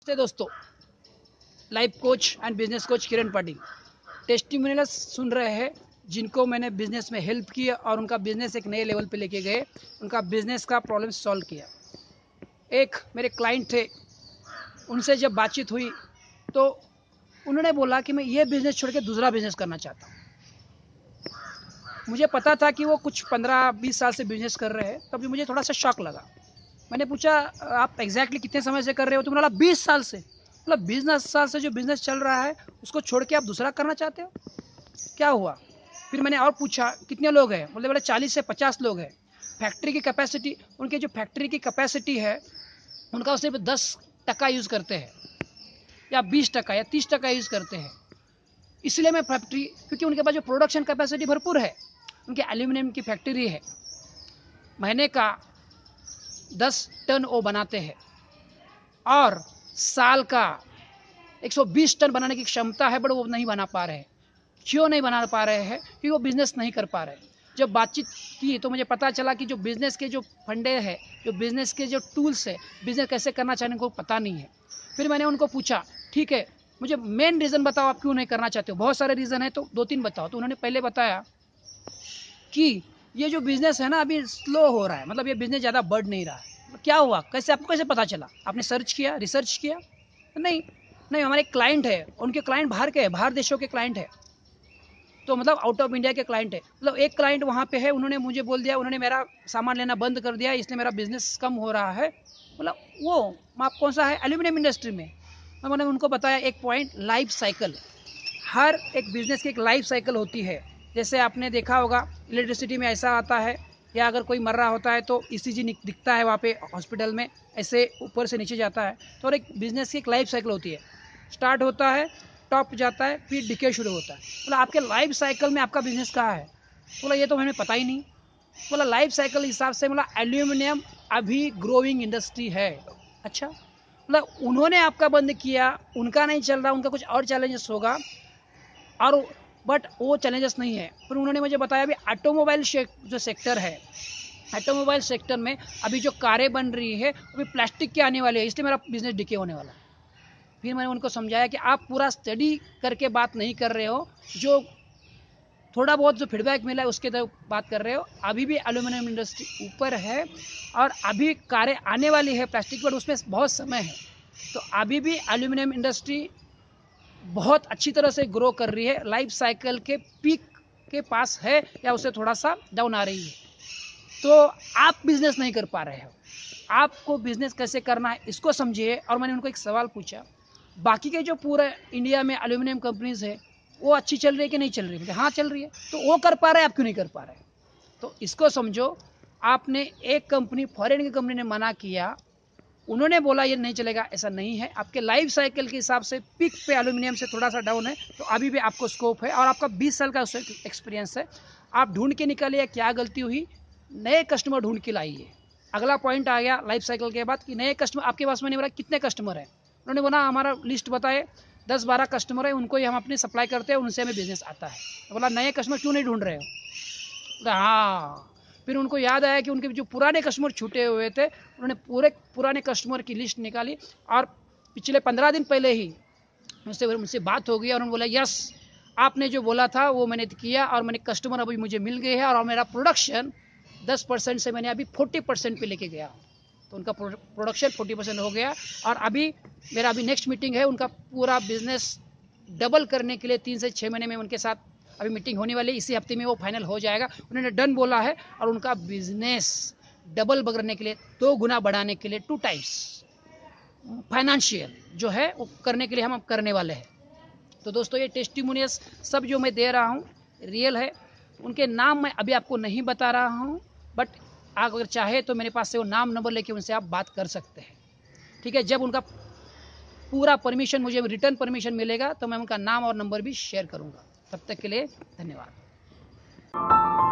नमस्ते दोस्तों, life coach and business coach Kiran Patil testimonials सुन रहे हैं जिनको मैंने बिजनेस में हेल्प किया और उनका बिजनेस एक नए लेवल पे लेके गए, उनका बिजनेस का प्रॉब्लम सॉल्व किया। एक मेरे क्लाइंट थे, उनसे जब बातचीत हुई तो उन्होंने बोला कि मैं ये बिज़नेस छोड़ के दूसरा बिज़नेस करना चाहता हूँ। मुझे पता था कि वो कुछ 15-20 साल से बिज़नेस कर रहे हैं, तभी मुझे थोड़ा सा शॉक लगा। मैंने पूछा, आप एग्जैक्टली कितने समय से कर रहे हो? तो बोला 20 साल से। मतलब 20 साल से जो बिज़नेस चल रहा है उसको छोड़ के आप दूसरा करना चाहते हो, क्या हुआ? फिर मैंने और पूछा, कितने लोग हैं? बोले 40 से 50 लोग हैं। फैक्ट्री की कैपेसिटी, उनके जो फैक्ट्री की कैपेसिटी है उनका सिर्फ 10% यूज़ करते हैं या 20% या 30% यूज़ करते हैं। इसलिए मैं फैक्ट्री, क्योंकि उनके पास जो प्रोडक्शन कैपेसिटी भरपूर है, उनके एल्यूमिनियम की फैक्ट्री है, महीने का 10 टन वो बनाते हैं और साल का 120 टन बनाने की क्षमता है, बट वो नहीं बना पा रहे हैं। क्यों नहीं बना पा रहे हैं? क्योंकि वो बिज़नेस नहीं कर पा रहे हैं। जब बातचीत की तो मुझे पता चला कि जो बिज़नेस के जो फंडे हैं, जो बिज़नेस के जो टूल्स है, बिज़नेस कैसे करना चाहिए उनको पता नहीं है। फिर मैंने उनको पूछा, ठीक है, मुझे मेन रीज़न बताओ, आप क्यों नहीं करना चाहते हो? बहुत सारे रीज़न है, तो 2-3 बताओ। तो उन्होंने पहले बताया कि ये जो बिज़नेस है ना, अभी स्लो हो रहा है, मतलब ये बिज़नेस ज़्यादा बढ़ नहीं रहा है। क्या हुआ? कैसे, आपको कैसे पता चला? आपने सर्च किया, रिसर्च किया? नहीं, नहीं, हमारे क्लाइंट है, उनके क्लाइंट बाहर के हैं, बाहर देशों के क्लाइंट है, तो मतलब आउट ऑफ इंडिया के क्लाइंट है। मतलब एक क्लाइंट वहाँ पे है, उन्होंने मुझे बोल दिया, उन्होंने मेरा सामान लेना बंद कर दिया, इसलिए मेरा बिजनेस कम हो रहा है। मतलब वो आप कौन सा है? एल्यूमिनियम इंडस्ट्री में। मैंने उनको बताया एक पॉइंट, लाइफ साइकिल। हर एक बिजनेस की एक लाइफ साइकिल होती है। जैसे आपने देखा होगा इलेक्ट्रिसिटी में ऐसा आता है, या अगर कोई मर रहा होता है तो ईसीजी दिखता है वहाँ पे हॉस्पिटल में, ऐसे ऊपर से नीचे जाता है। तो और एक बिजनेस की एक लाइफ साइकिल होती है, स्टार्ट होता है, टॉप जाता है, फिर डिके शुरू होता है। बोला आपके लाइफ साइकिल में आपका बिजनेस कहाँ है? बोला ये तो हमें पता ही नहीं। बोला लाइफ साइकिल हिसाब से, बोला एल्यूमिनियम अभी ग्रोइंग इंडस्ट्री है। अच्छा, मतलब उन्होंने आपका बंद किया, उनका नहीं चल रहा, उनका कुछ और चैलेंजेस होगा, और बट वो चैलेंजेस नहीं है। फिर उन्होंने मुझे बताया अभी ऑटोमोबाइल जो सेक्टर है, ऑटोमोबाइल सेक्टर में अभी जो कारें बन रही है अभी प्लास्टिक के आने वाले हैं, इसलिए मेरा बिजनेस डिके होने वाला है। फिर मैंने उनको समझाया कि आप पूरा स्टडी करके बात नहीं कर रहे हो, जो थोड़ा बहुत जो फीडबैक मिला है उसके तरफ बात कर रहे हो। अभी भी एल्यूमिनियम इंडस्ट्री ऊपर है और अभी कारें आने वाली है प्लास्टिक पर, उसमें बहुत समय है। तो अभी भी एल्यूमिनियम इंडस्ट्री बहुत अच्छी तरह से ग्रो कर रही है, लाइफ साइकिल के पीक के पास है या उससे थोड़ा सा डाउन आ रही है। तो आप बिजनेस नहीं कर पा रहे हो, आपको बिजनेस कैसे करना है इसको समझिए। और मैंने उनको एक सवाल पूछा, बाकी के जो पूरे इंडिया में एल्यूमिनियम कंपनीज है वो अच्छी चल रही है कि नहीं चल रही है? हाँ चल रही है। तो वो कर पा रहे हैं, आप क्यों नहीं कर पा रहे? तो इसको समझो, आपने एक कंपनी, फॉरेन की कंपनी ने मना किया, उन्होंने बोला ये नहीं चलेगा, ऐसा नहीं है। आपके लाइफ साइकिल के हिसाब से पिक पे एल्यूमिनियम से थोड़ा सा डाउन है, तो अभी भी आपको स्कोप है और आपका 20 साल का एक्सपीरियंस है। आप ढूंढ के निकालिए क्या गलती हुई, नए कस्टमर ढूंढ के लाइए। अगला पॉइंट आ गया लाइफ साइकिल के बाद कि नए कस्टमर आपके पास में नहीं, बोला कितने कस्टमर हैं? उन्होंने बोला हमारा लिस्ट बताए, 10-12 कस्टमर है, उनको ही हम अपनी सप्लाई करते हैं, उनसे हमें बिजनेस आता है। तो बोला नए कस्टमर क्यों नहीं ढूंढ रहे हो? हाँ, फिर उनको याद आया कि उनके जो पुराने कस्टमर छूटे हुए थे, उन्होंने पूरे पुराने कस्टमर की लिस्ट निकाली और पिछले 15 दिन पहले ही मुझसे बात हो गई और उन्होंने बोला यस, आपने जो बोला था वो मैंने किया और मैंने कस्टमर अभी मुझे मिल गए हैं और मेरा प्रोडक्शन 10% से मैंने अभी 40% पे लेके गया। तो उनका प्रोडक्शन 40% हो गया और अभी मेरा अभी नेक्स्ट मीटिंग है, उनका पूरा बिजनेस डबल करने के लिए 3 से 6 महीने में उनके साथ अभी मीटिंग होने वाली है। इसी हफ्ते में वो फाइनल हो जाएगा, उन्होंने डन बोला है। और उनका बिजनेस डबल करने के लिए, 2 गुना बढ़ाने के लिए, 2 टाइम्स फाइनेंशियल जो है वो करने के लिए हम करने वाले हैं। तो दोस्तों ये टेस्टिमोनियल्स सब जो मैं दे रहा हूँ रियल है। उनके नाम मैं अभी आपको नहीं बता रहा हूँ, बट आप अगर चाहे तो मेरे पास से वो नाम नंबर लेके उनसे आप बात कर सकते हैं। ठीक है, जब उनका पूरा परमिशन, मुझे रिटर्न परमिशन मिलेगा तो मैं उनका नाम और नंबर भी शेयर करूँगा। तब तक के लिए धन्यवाद।